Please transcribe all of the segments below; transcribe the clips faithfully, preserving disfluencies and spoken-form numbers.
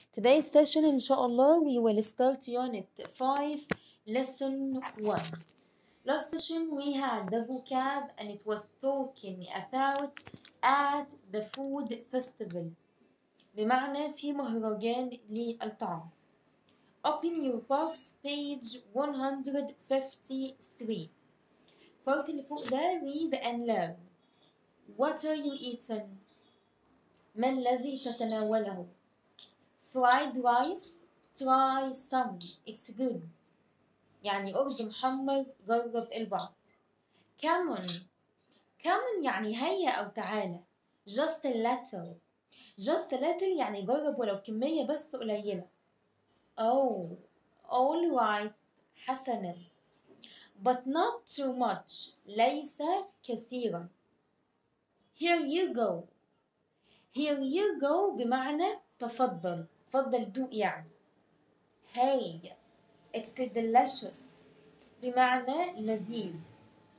Today's session إن شاء الله we will start unit five lesson one. Last session we had the vocab and it was talking about at the food festival بمعنى في مهرجان للطعام. Open your box page one hundred fifty-three. part اللي فوق ده read and learn. What are you eating? ما الذي تتناوله؟ fried rice, try some, it's good. يعني أرز محمر جرب البعض. come on, come on يعني هيا أو تعالى. just a little, just a little يعني جرب ولو كمية بس قليلة. oh, all right, حسنا. but not too much, ليس كثيرا. here you go, here you go بمعنى تفضل. تفضل دوق يعني. hey, it's delicious بمعنى لذيذ.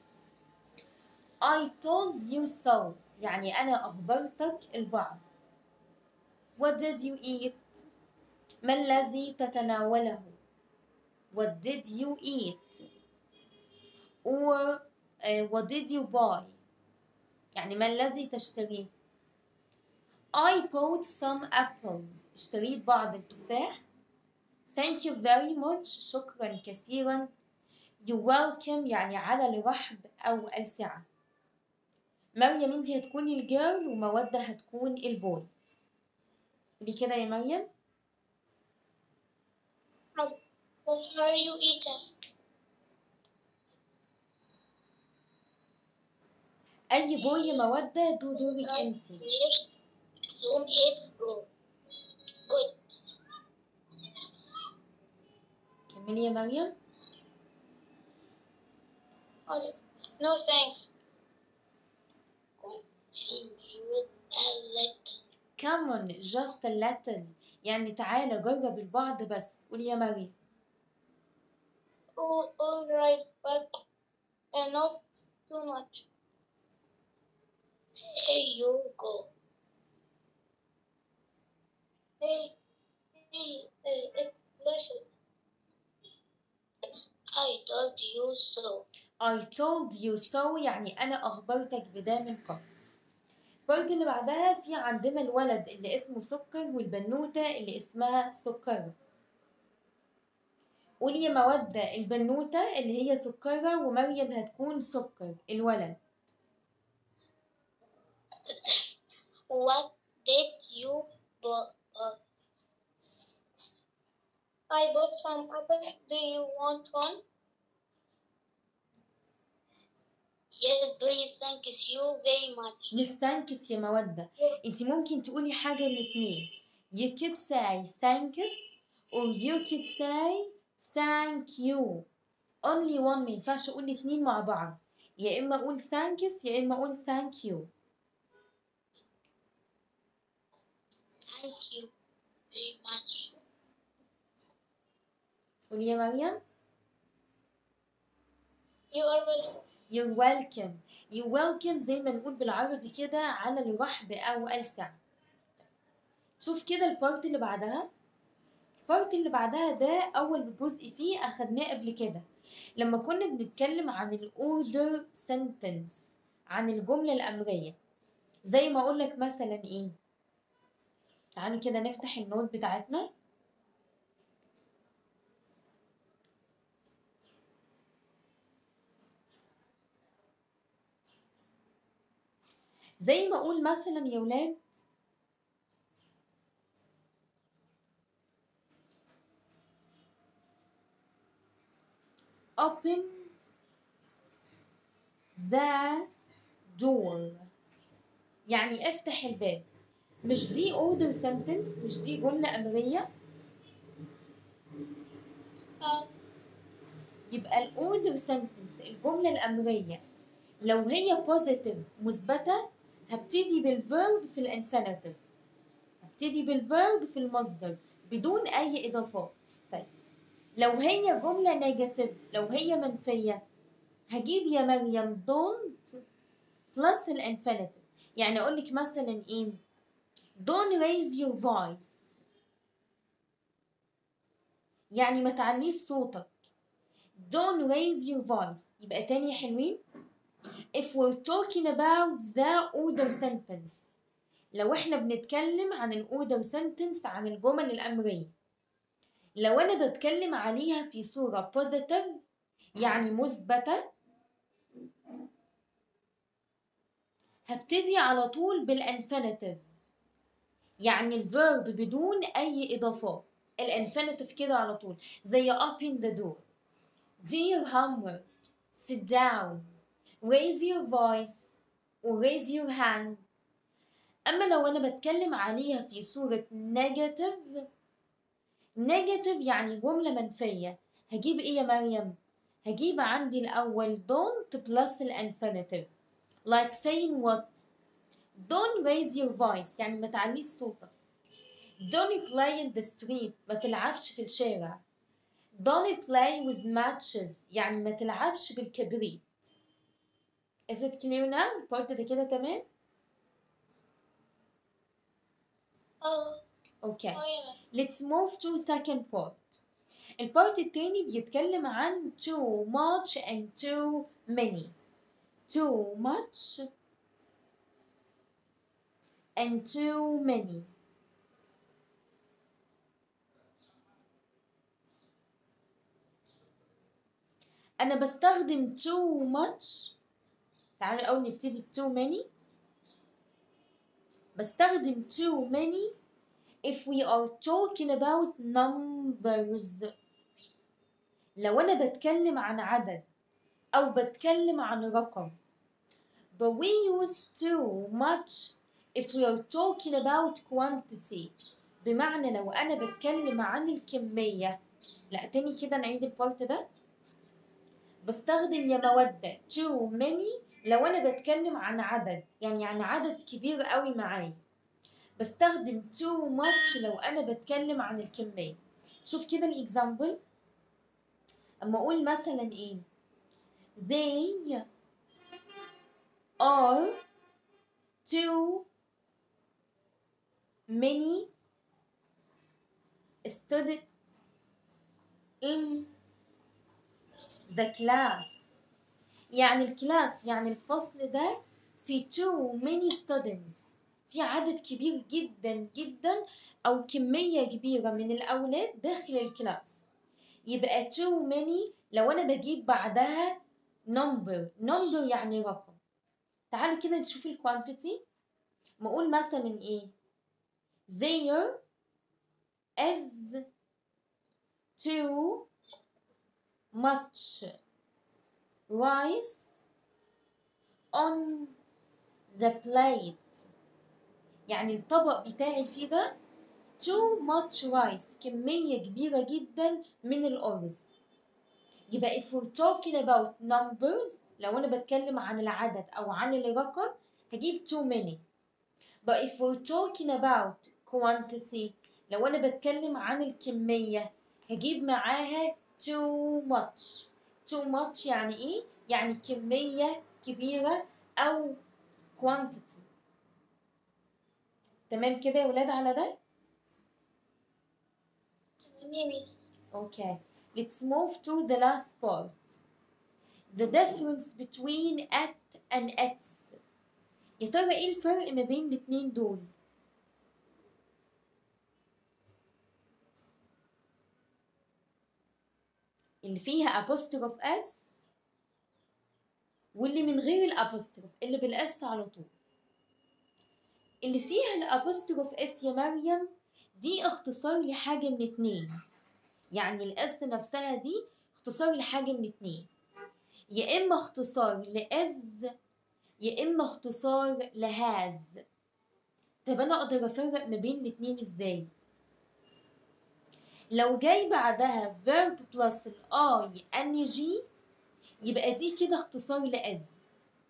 I told you so يعني أنا أخبرتك البعض. what did you eat? ما الذي تتناوله؟ what did you eat? or uh, what did you buy? يعني ما الذي تشتريه؟ I bought some apples اشتريت بعض التفاح. thank you very much شكرا كثيرا. you're welcome يعني على الرحب أو السعة. مريم انتي هتكوني الجيرل ومودة هتكون البوي. قولي كده يا مريم. What are you eating? أي بوي يا مودة دو دورك انتي. Zoom is good. Good. كملي يا مريم. No thanks. A little. come on just a little يعني تعالى جرب البعض بس. قولي يا مريم. Oh, all right, but uh, not too much. Here you go. Hey, hey, uh, it's delicious. I told you so. I told you so يعني أنا أخبرتك بده من قبل. البارت اللي بعدها في عندنا الولد اللي اسمه سكر والبنوتة اللي اسمها سكرة. قولي يا مودة البنوتة اللي هي سكرة ومريم هتكون سكر الولد. What did you buy? I bought some apples. Do you want one? Yes, please. Thank you very much. نستنكس يا مودة. انت ممكن تقولي حاجة من اتنين. You could say thanks or you could say thank you. Only one. ما ينفعش اقول اتنين مع بعض. يا اما اقول thanks يا اما اقول thank you. Thank you very much. قولي يا مريم. You are welcome. You're welcome. You're welcome زي ما نقول بالعربي كده على الرحب أو السعة. شوف كده البارت اللي بعدها. البارت اللي بعدها ده أول جزء فيه أخدناه قبل كده لما كنا بنتكلم عن الأوردر سنتنس عن الجملة الأمرية. زي ما أقولك مثلا إيه. تعالوا كده نفتح النوت بتاعتنا. زي ما اقول مثلا يا ولاد open the door يعني افتح الباب. مش دي order sentence؟ مش دي جملة أمرية؟ يبقى ال order sentence الجملة الأمرية لو هي positive مثبتة هبتدي بالverb في الانفينيتيف. هبتدي بالverb في المصدر بدون أي إضافات. طيب لو هي جملة نيجاتيف لو هي منفية هجيب يا مريم don't plus الانفينيتيف. يعني أقولك مثلا إيه don't raise your voice يعني ما تعليش صوتك. Don't raise your voice. يبقى تاني يا حلوين. If we're talking about the order sentence. لو احنا بنتكلم عن ال order sentence عن الجمل الأمرية. لو أنا بتكلم عليها في صورة positive يعني مثبتة، هبتدي على طول بالانفينيتيف، يعني الفيرب بدون أي إضافات. الانفينيتيف كده على طول زي open the door, do your homework, sit down, raise your voice و raise your hand. أما لو أنا بتكلم عليها في صورة negative، negative يعني جملة منفية، هجيب إيه يا مريم؟ هجيب عندي الأول don't plus الانفينيتيف like saying what. Don't raise your voice يعني ما تعليش صوتك. Don't play in the street ما تلعبش في الشارع. Don't play with matches يعني ما تلعبش بالكبريت. Is it clear now؟ البارت ده كده تمام؟ اه Okay. اه يا مس. Let's move to second part. البارت التاني بيتكلم عن too much and too many. Too much and too many. أنا بستخدم too much. تعالوا الأول نبتدي ب too many. بستخدم too many if we are talking about numbers. لو أنا بتكلم عن عدد أو بتكلم عن رقم. But we use too much if we are talking about quantity. بمعنى لو أنا بتكلم عن الكمية. لا تاني كده نعيد البارت ده. بستخدم يا مودة too many لو أنا بتكلم عن عدد، يعني عن عدد كبير قوي معايا. بستخدم too much لو أنا بتكلم عن الكمية. شوف كده الإكزامبل. أما أقول مثلا إيه؟ They are too many students in the class. يعني الكلاس يعني الفصل ده في too many students، في عدد كبير جدا جدا أو كمية كبيرة من الأولاد داخل الكلاس. يبقى too many لو أنا بجيب بعدها number. number يعني رقم. تعالوا كده نشوف الكوانتيتي. ما أقول مثلا إيه؟ there is too much rice on the plate. يعني الطبق بتاعي فيه ده too much rice كمية كبيرة جدا من الأرز. يبقى if we're talking about numbers لو أنا بتكلم عن العدد أو عن الرقم هجيب too many. But if we're talking about quantity لو أنا بتكلم عن الكمية هجيب معاها too much. too much يعني إيه؟ يعني كمية كبيرة أو quantity. تمام كده يا ولاد على ده؟ تمام يا مس. Okay. Let's move to the last part. The difference between at and its. يا ترى ايه الفرق ما بين الاتنين دول؟ اللي فيها apostrophe s واللي من غير الابوستروف اللي بالاس على طول. اللي فيها الابوستروف اس يا مريم دي اختصار لحاجة من اتنين. يعني الاس نفسها دي اختصار لحاجة من اتنين، يا اما اختصار لإز يا اما اختصار لهاز. طب انا اقدر افرق ما بين الاتنين ازاي؟ لو جاي بعدها verb plus ال I N G يبقى دي كده اختصار لإز.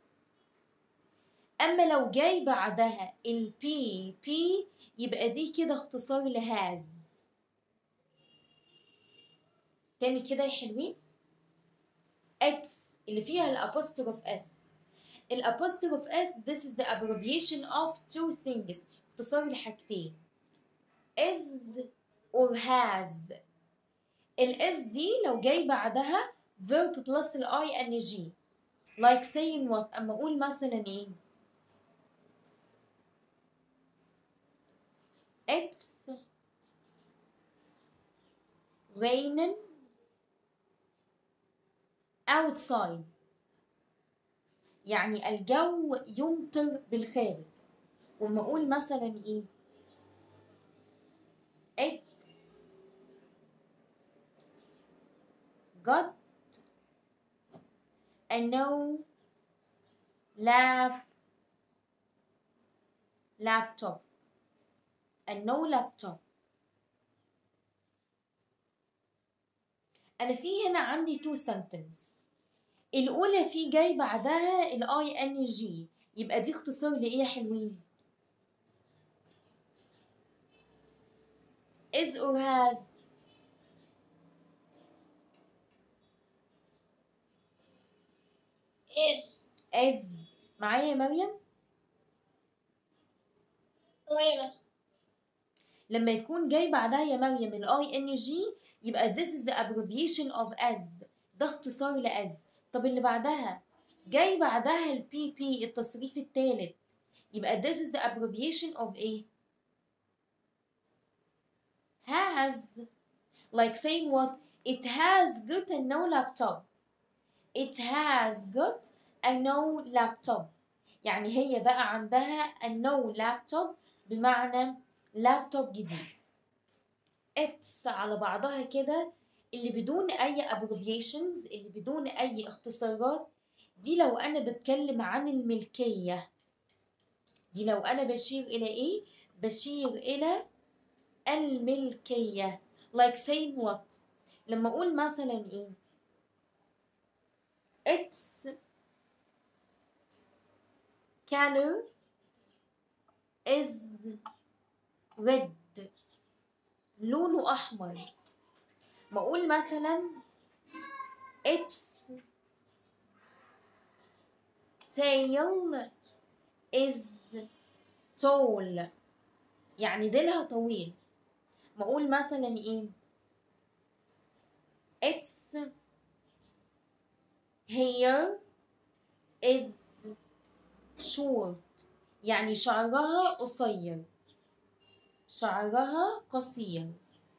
اما لو جاي بعدها ال P P يبقى دي كده اختصار لهاز. تاني كده يا حلوين. X اللي فيها الابوستروف اس. الابوستروف اس this is the abbreviation of two things. اختصار لحاجتين is or has. الاس دي لو جاي بعدها verb plus الاي ان جي like saying what. اما اقول مثلا ايه it's raining outside يعني الجو يمطر بالخارج. وما اقول مثلا ايه it's got a no lap laptop a no laptop. انا في هنا عندي two sentence. الاولى في جاي بعدها الاي ان جي يبقى دي اختصار لايه يا حلوين؟ is or has. is is معايا يا مريم؟ تمام بس لما يكون جاي بعدها يا مريم الاي ان جي يبقى this is the abbreviation of as. ده اختصار لاز. طب اللي بعدها جاي بعدها البي بي التصريف الثالث يبقى this is the abbreviation of ايه؟ has. like saying what? it has got a no laptop. it has got a no laptop يعني هي بقى عندها a no laptop بمعنى لابتوب جديد. it's على بعضها كده اللي بدون اي abbreviations اللي بدون اي اختصارات دي لو انا بتكلم عن الملكية. دي لو انا بشير الى ايه؟ بشير الى الملكية. like saying what؟ لما اقول مثلا ايه it's color is red لونه احمر. ما اقول مثلا its tail is tall يعني ديلها طويل. ما اقول مثلا ايه its hair is short يعني شعرها قصير. شعرها قصير.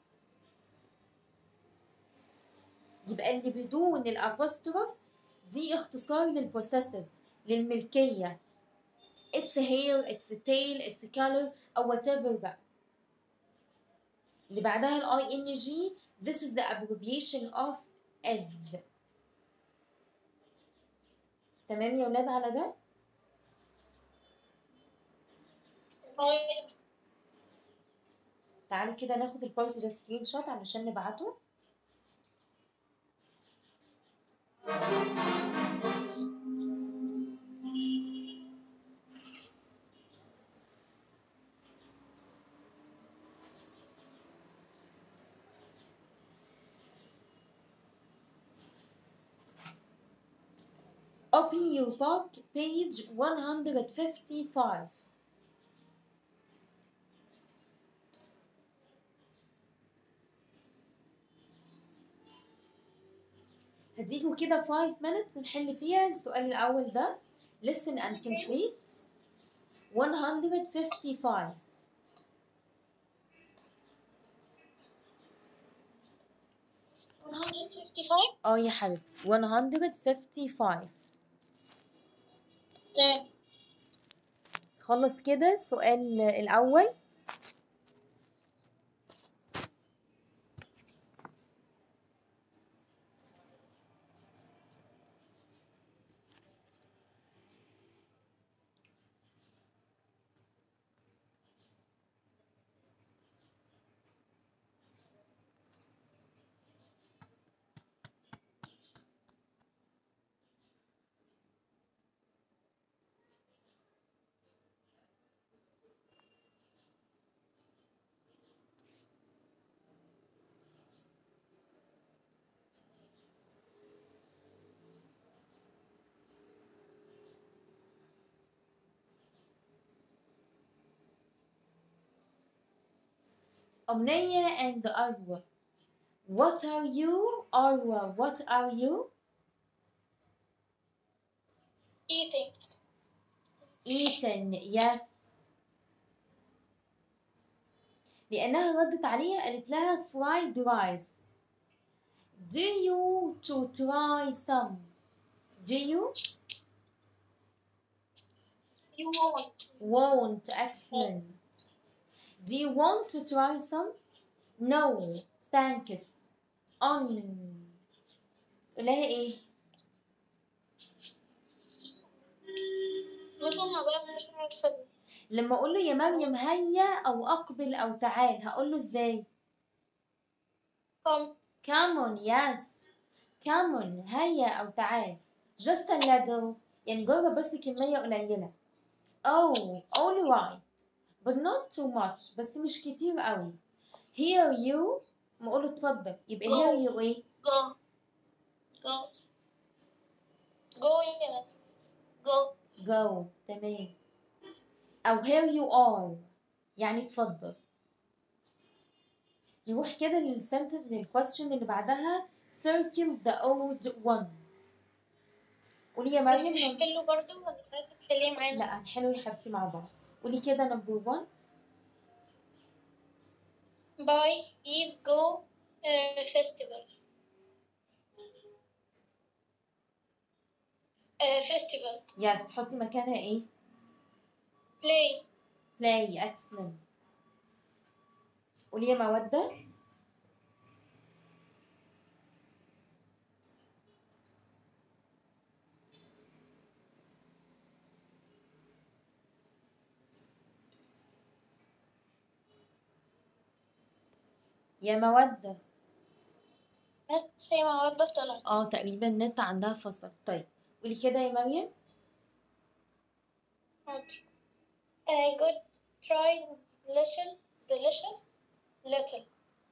يبقى اللي بدون الابوستروف دي اختصار للبوسيسيف للملكية. it's hair it's tail it's color او whatever بقى. اللي بعدها الاي ان جي this is the abbreviation of as. تمام يا ولاد على ده؟ طيب تعالوا كده ناخد البارت ده سكرين شوت علشان نبعته. Open your book page one hundred fifty-five. هديكوا كده five minutes نحل فيها السؤال الأول ده. Listen and complete. one hundred fifty-five. one hundred fifty-five. اه يا حبيبتي one hundred fifty-five. تمام. خلص كده السؤال الأول. أمنية and أروى What are you? Arwa, what are you? Eating. Eating. Yes. لأنها ردت عليها قالت لها fried rice. Do you to try some? Do you? You want. Won't. Excellent. Do you want to try some? No. Thanks. On. قولها ايه؟ مثلا بقى مش عارفة. لما اقول له يا مريم هيا او اقبل او تعال هقول له ازاي؟ Come. Come on. Yes. Come on. هيا او تعال. Just a little. يعني جرب بس كمية قليلة. Oh. All right. But not too much. بس مش كتير قوي. Here you. ما اقول له اتفضل يبقى Go. here you ايه؟ Go. Go. Go yes. Go. Go. تمام. أو here you are يعني اتفضل. نروح كده للسنتنس للكويستشن اللي بعدها circle the old one. قولي يا بس مريم نم... نحله برضه ولا لازم تحليه معانا؟ لا هنحلو يا حبيبتي مع بعض. قولي كده نمبر one. Buy, eat, go, uh, festival. Uh, festival. يس تحطي مكانها ايه؟ Play. play. excellent. قولي يا مودة. يا مودة. بس هي مودة طلعت. اه تقريبا النت عندها فصل. طيب قولي كده يا مريم. حاضر. Uh, good, try, delicious, delicious, little.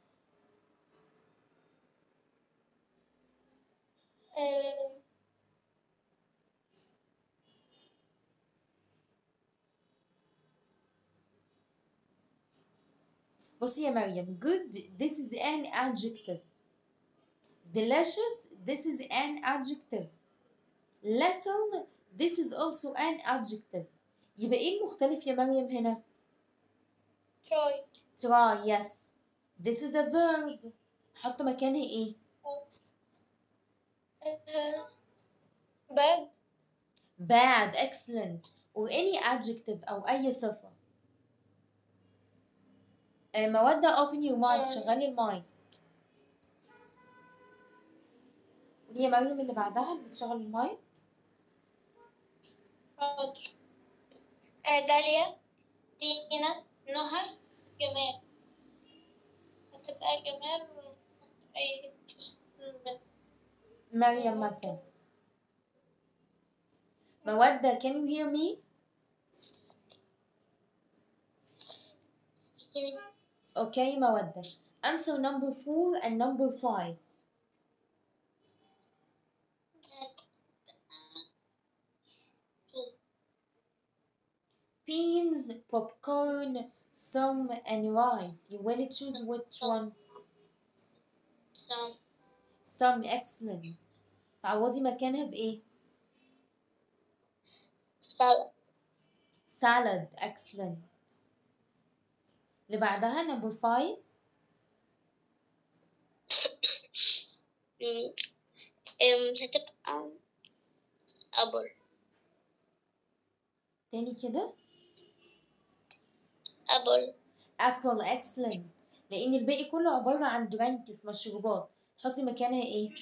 Uh, بصي يا مريم. good this is an adjective. delicious this is an adjective. little this is also an adjective. يبقى ايه المختلف يا مريم هنا؟ try. try. yes. this is a verb. حط مكانها ايه؟ Uh, bad. bad. excellent. or any adjective او اي صفة. آه، مودة open your mic. شغلي المايك. قولي يا مريم اللي بعدها اللي بتشغل المايك. حاضر. Uh, داليا، دينا، نهى، جمال. هتبقى جمال أي مريم مثلا. مودة can you hear me? okay مودة. answer number four and number five. beans, popcorn, some and rice. You will choose which one? some. some. excellent. تعوضي مكانها بإيه؟ salad. salad. excellent. اللي بعدها number five. أم هتبقى apple. تاني كده. apple. apple. excellent. لأن الباقي كله عبارة عن drinks مشروبات. تحطي مكانها إيه؟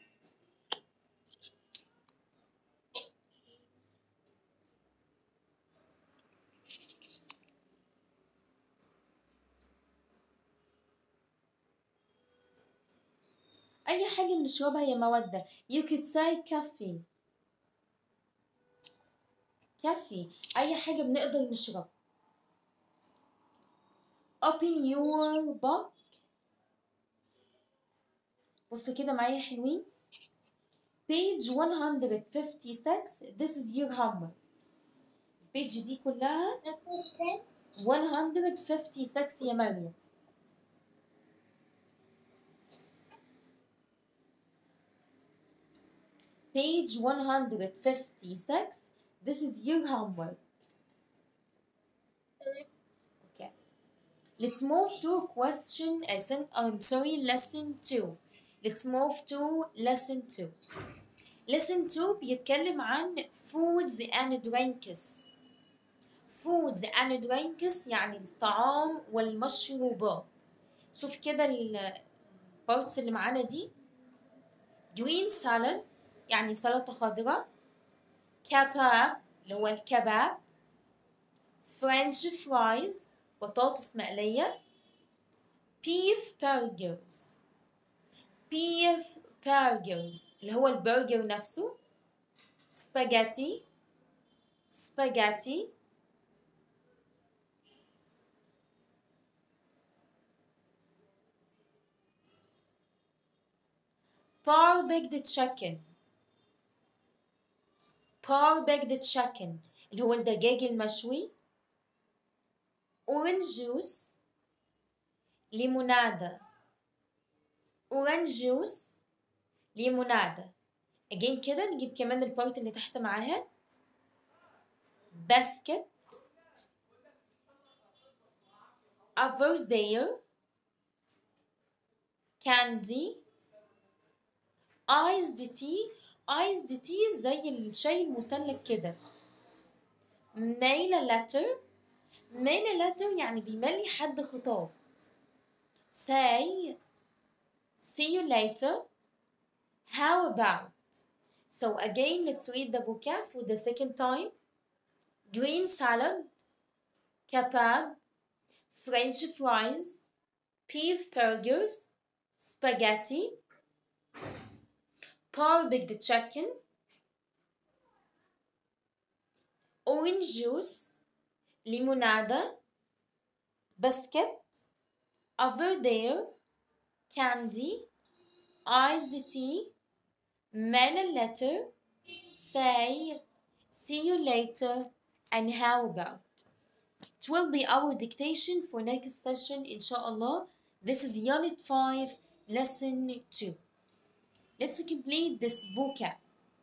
أي حاجة بنشربها يا مودة. you could say coffee. coffee. أي حاجة بنقدر نشرب. open your book. بصوا كده معايا حلوين. page one fifty-six. this is your homework. البيج دي كلها one fifty-six يا مريم. page one hundred fifty-six. This is your homework. Okay. Let's move to question, uh, I'm sorry, lesson two. Let's move to lesson two. lesson two بيتكلم عن foods and drinks. foods and drinks يعني الطعام والمشروبات. شوف كده البارتس اللي معانا دي. green salad يعني سلطة خضراء. كباب اللي هو الكباب. فرنش فرايز بطاطس مقلية. beef burgers beef burgers اللي هو البرجر نفسه. spaghetti spaghetti barbecue chicken barbecue chicken اللي هو الدجاج المشوي. orange juice ليمونادة orange juice ليمونادة. again كده نجيب كمان البارت اللي تحت معاها. basket avocado candy iced tea iced tea زي الشاي المثلج كده. mail a letter mail a letter يعني بيملي حد خطاب. say see you later how about. So again let's read the vocab for the second time. green salad kebab French fries beef burgers spaghetti barbecue chicken orange juice limonada basket over there candy iced tea mail a letter say see you later and how about. It will be our dictation for next session inshallah. This is unit five lesson two. Let's complete this vocab.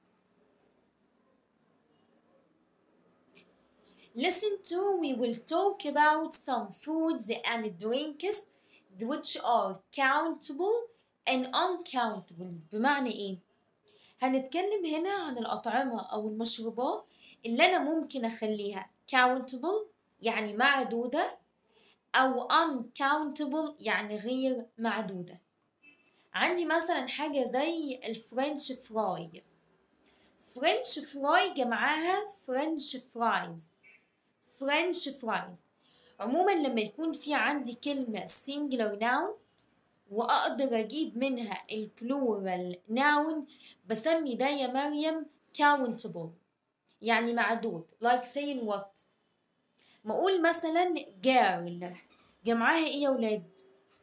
Lesson two, we will talk about some foods and drinks which are countable and uncountables. بمعنى ايه؟ هنتكلم هنا عن الأطعمة أو المشروبات اللي أنا ممكن أخليها countable يعني معدودة أو uncountable يعني غير معدودة. عندي مثلا حاجة زي الفرنش فراي. فرنش فراي جمعها فرنش فرايز فرنش فرايز. عموما لما يكون في عندي كلمة singular noun وأقدر أجيب منها البلورال noun بسمي ده يا مريم countable يعني معدود. like saying what. ما أقول مثلا girl جمعها إيه يا ولاد؟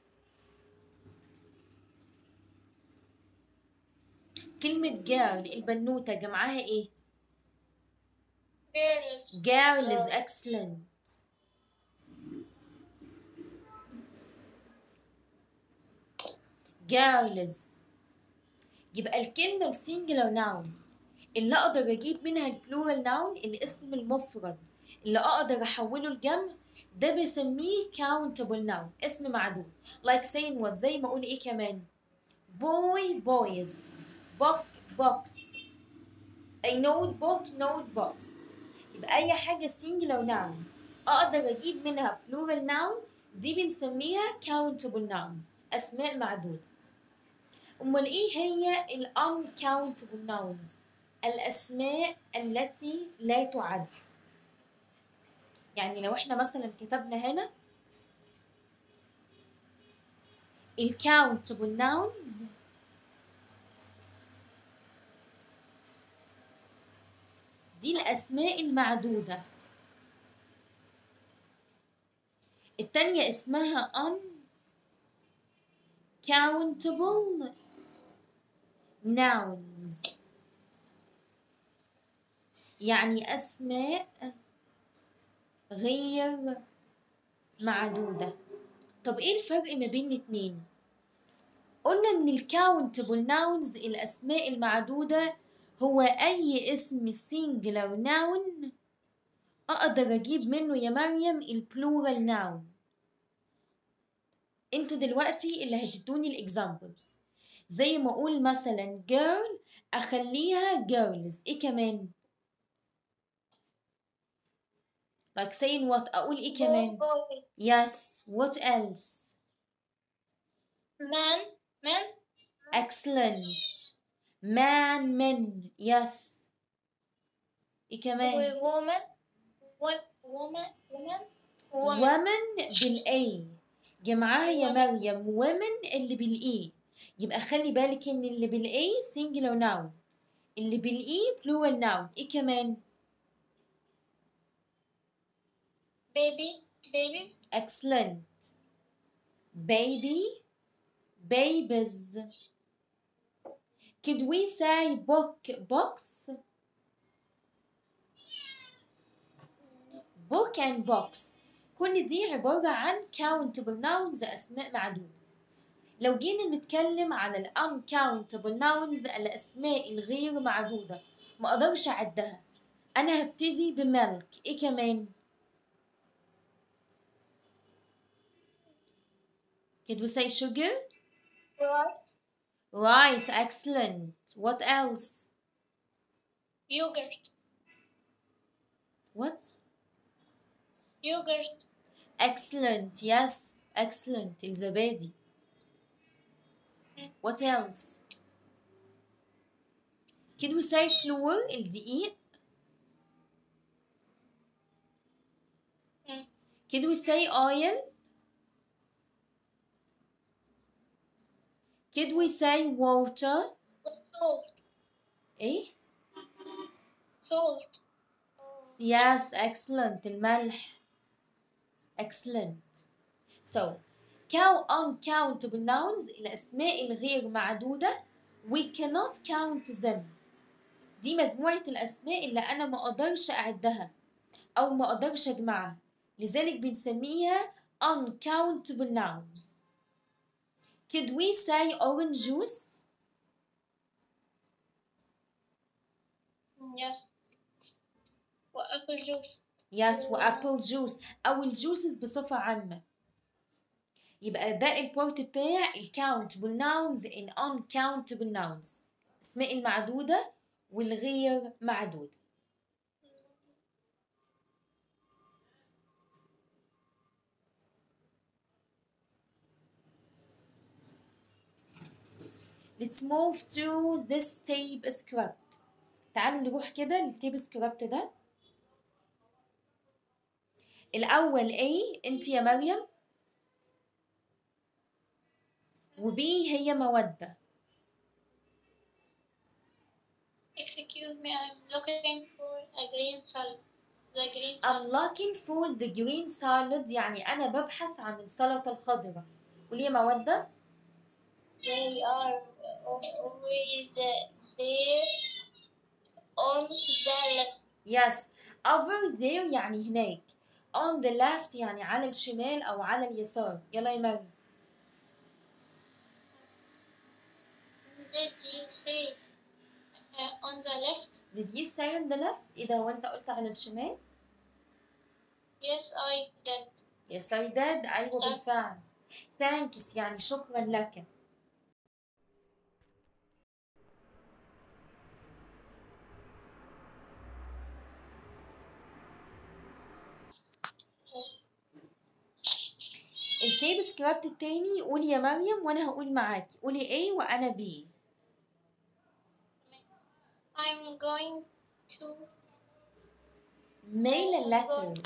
كلمة girl البنوتة جمعها إيه؟ girls girl is excellent. girls. يبقى الكلمة السنجلر ناون اللي أقدر أجيب منها البلورال ناون الاسم المفرد اللي أقدر أحوله لجمع ده بسميه countable noun اسم معدود. like saying what. زي ما أقول إيه كمان boy boys book books a notebook notebooks. يبقى أي حاجة singular noun أقدر أجيب منها plural noun دي بنسميها countable nouns أسماء معدودة. أمال إيه هي ال uncountable nouns؟ الأسماء التي لا تعد. يعني لو إحنا مثلا كتبنا هنا ال countable nouns دي الأسماء المعدودة. التانية اسمها uncountable nouns يعني أسماء غير معدودة. طب إيه الفرق ما بين الاتنين؟ قلنا إن ال countable nouns الأسماء المعدودة هو أي اسم singular noun أقدر أجيب منه يا مريم البلورال noun. انتوا دلوقتي اللي هتدوني الإكزامبلز. زي ما أقول مثلا girl أخليها girls. إيه كمان؟ like saying what. أقول إيه كمان؟ boys. yes. what else؟ Man. Man. excellent. man men. yes. إيه كمان؟ woman. What? Woman. Woman. Woman. woman بالA. جمعها يا مريم women اللي بالإي. يبقى خلي بالك إن اللي بالA singular noun، اللي بالإي plural noun. إيه كمان؟ baby. Babies. excellent. baby babies. could we say book box؟ book and box كل دي عبارة عن countable nouns أسماء معدودة. لو جينا نتكلم عن ال uncountable nouns الأسماء الغير معدودة ما أقدرش أعدها، أنا هبتدي بملك. إيه كمان؟ could we say sugar؟ rice. rice. excellent. what else؟ yogurt. what؟ yogurt. excellent. yes. excellent. الزبادي. what else؟ could we say flour؟ الدقيق. Mm. could we say oil؟ could we say water؟ salt. إيه؟ salt. yes. excellent. الملح. excellent. so count uncountable nouns الأسماء الغير معدودة we cannot count them. دي مجموعة الأسماء اللي أنا ما أقدرش أعدها أو ما أقدرش أجمعها، لذلك بنسميها uncountable nouns. could we say orange juice؟ yes. وapple juice. yes. وapple juice أو الجوسز بصفة عامة. يبقى ده البارت بتاع ال countable nouns and uncountable nouns، اسماء المعدودة والغير معدودة. Let's move to this tape script. تعالوا نروح كده للتيب سكريبت ده. الأول A أنت يا مريم، و B هي مودة. excuse me, I'm looking for a green salad. The green I'm salad. looking for the green salad يعني أنا ببحث عن السلطة الخضراء. قولي يا مودة. They are always there on the left. yes. over there يعني هناك. on the left يعني على الشمال أو على اليسار. يلا يا مريم. Did you say uh, on the left? did you say on the left؟ إيه ده، هو أنت قلت على الشمال؟ Yes, I did. yes I did. أيوة بالفعل. thanks يعني شكرا لك. التيب سكريبت التاني قولي يا مريم وانا هقول معاكي. قولي A وانا B. I'm going to mail a letter.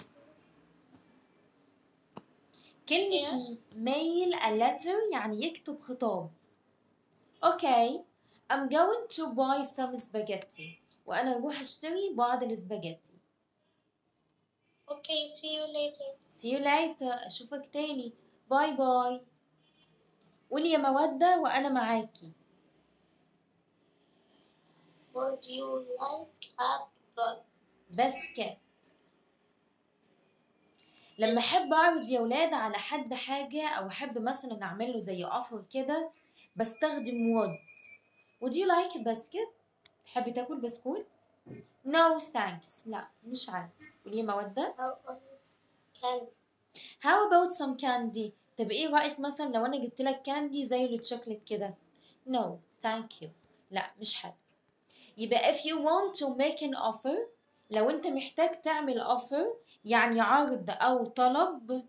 كلمة Yes. mail a letter يعني يكتب خطاب. okay I'm going to buy some spaghetti. وانا اروح اشتري بعض الاسباجيتي. Okay, see you later. see you later. اشوفك تاني. باي باي. قولي يا مودة وانا معاكي. Would you like a بسكت. لما احب اعرض يا ولاد على حد حاجة او احب مثلا اعمله زي اوفر كده بستخدم would. would you like a basket؟ تحبي تاكل بسكوت؟ No thanks. لا مش عاوز. قولي مودة. How about candy? How about some candy؟ طب ايه رأيك مثلا لو انا جبت لك كاندي زي الشوكليت كده؟ No thank you. لا مش حابب. يبقى if you want to make an offer، لو انت محتاج تعمل offer يعني عرض او طلب،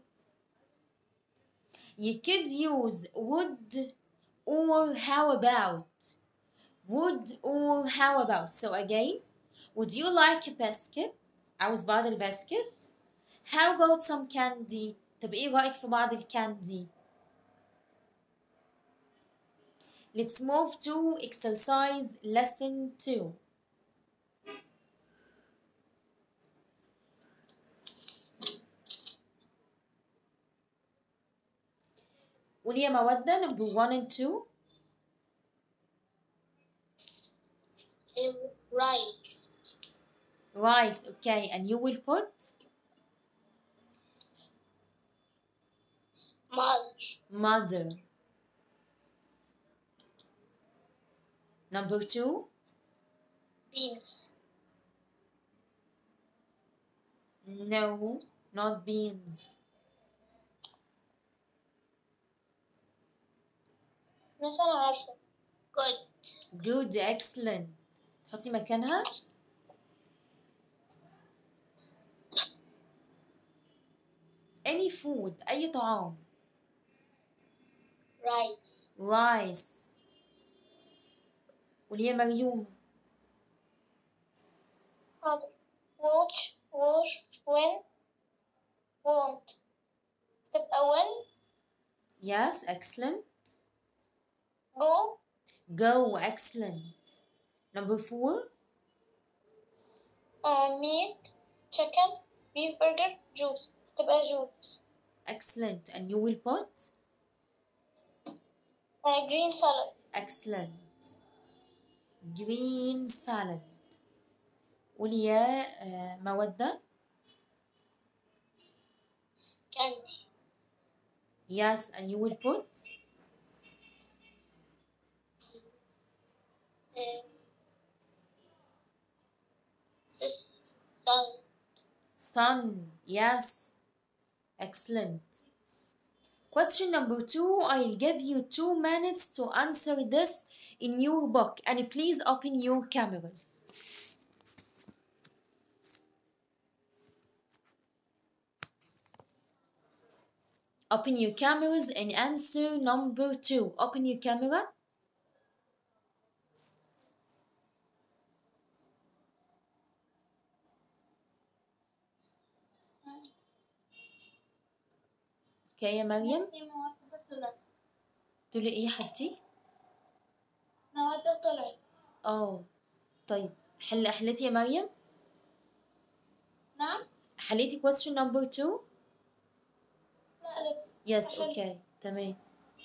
you could use would or how about. would or how about. So again, would you like a basket؟ عاوز بعض الباسكت. How about some candy؟ طب ايه رأيك في بعض الكاندي؟ Let's move to exercise lesson two. قولي يا مودة number one and two. Um, rice. Rice, okay, and you will put Mother. mother. Number two, Beans. no, not beans. مثلا عارفة. Good. Good, excellent. تحطي مكانها any food، أي طعام. Rice. rice. قولي يا مريوم. Other. Watch. Wash. When. Want. تبقى when. Yes, excellent. Go. Go, excellent. Number four, Uh, meat. Chicken. Beef burger. Juice. تبقى juice. excellent. And you will put Uh, green salad. excellent. Green salad. قولي يا آه، مودة. Candy. Yes, and you will put Uh, this sun. sun. Yes, excellent. Question number two, I'll give you two minutes to answer this in your book, and please open your cameras. Open your cameras and answer number two. Open your camera. اوكي يا مريم. تقولي ايه يا حبيبتي؟ مواد طلعت. اه طيب حل حليتي يا مريم؟ نعم. حليتي question number two؟ لا لسه. Yes, أحل. okay تمام.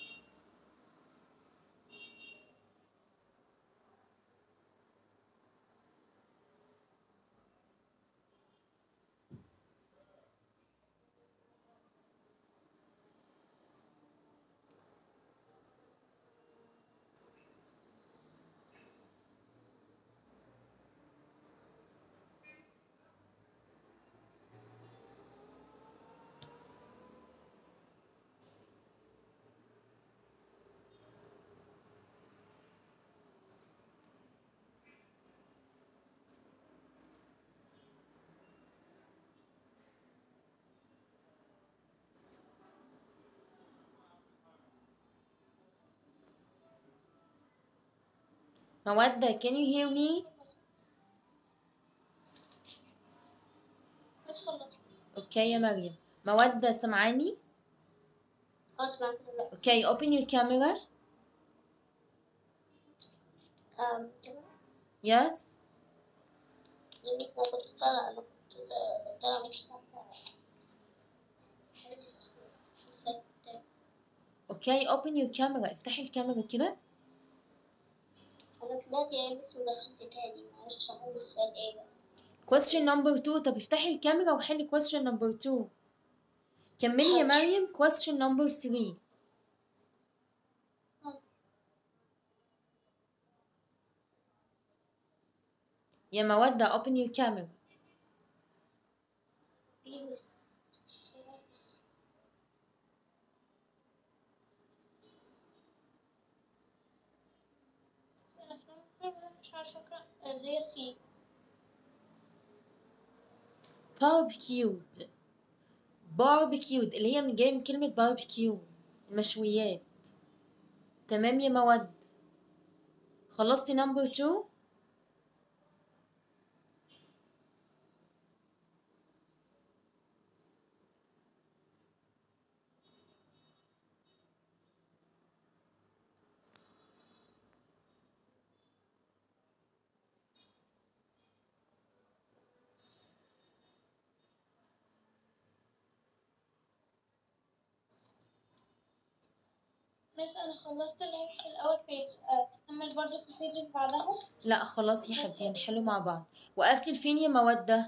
مودة, can you hear me? بس خلص. اوكي يا مريم. مودة سمعاني؟ خلاص معاك دلوقتي. اوكي open your camera. أم Yes. يمكن أنا كنت طالعة أنا كنت طالعة مش طالعة. حلس حلسات تاني. اوكي open your camera. افتحي الكاميرا كده. أنا طلعت يعني بس ودخلت تاني معرفش أقول السؤال إيه بقى. question number two. طب افتحي الكاميرا وحلي question number two. كملي يا مريم question number three. يا مودة open your camera. Please. مش عارفة أقرأ اللي هي سي. barbecued barbecued اللي هي من جاي من كلمة barbecue المشويات. تمام يا مودة. خلصتي number two؟ بس أنا خلصت اللي هي في الأول بيج. أكمل برضه في البيج اللي بعدها. لا خلاص يا حبيبتي هنحله مع بعض. وقفتي لفين يا مودة؟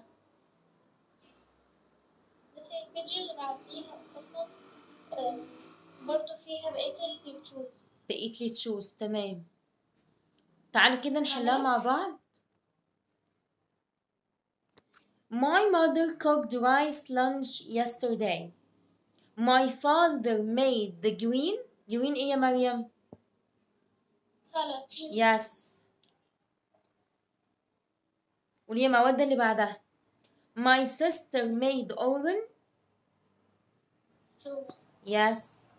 بس هي البيج اللي بعديها أصلا آه، برضه فيها بقية التشوز. بقيت لي تشوز. تمام. تعالوا كده نحلها مع بعض. My mother cooked rice lunch yesterday. My father made the green green ايه يا مريم؟ سلطة. Yes. قولي يا مودة اللي بعدها. My sister made orange. juice. Yes.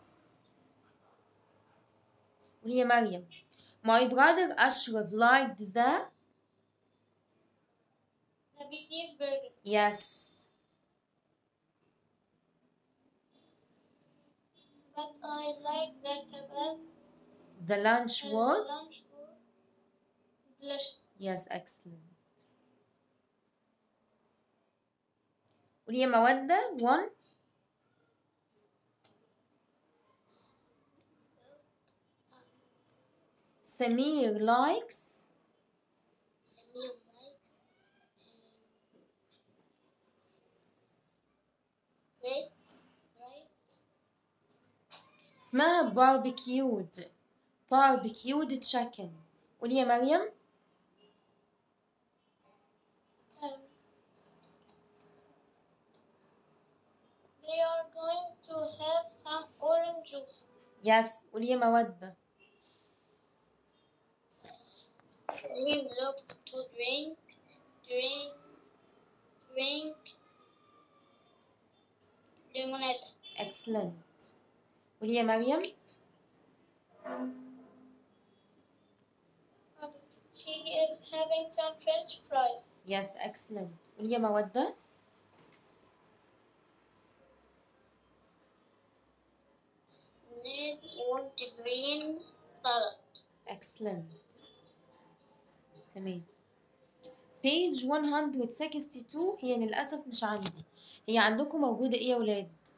قولي يا مريم. My brother أشرف liked the. The beef burger. Yes. But I like the kebab. The lunch and was. The lunch was delicious. Yes, excellent. قولي يا مودة one. Samir likes. Samir likes great, right? اسمها barbecued barbecued chicken. قولي يا مريم. Um, they are going to have some orange juice. Yes. قولي يا مودة. We look to drink, drink, drink lemonade. Excellent. قولي يا مريم. She is having some French fries. Yes, excellent. قولي يا مودة. They want green salad. Excellent. تمام. page one hundred sixty-two هي للأسف مش عندي. هي عندكم موجودة ايه يا ولاد؟